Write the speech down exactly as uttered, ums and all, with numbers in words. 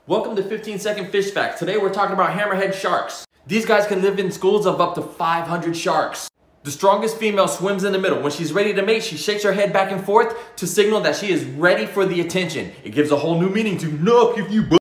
Welcome to fifteen second Fish Facts. Today we're talking about hammerhead sharks. These guys can live in schools of up to five hundred sharks. The strongest female swims in the middle. When she's ready to mate, she shakes her head back and forth to signal that she is ready for the attention. It gives a whole new meaning to knock if you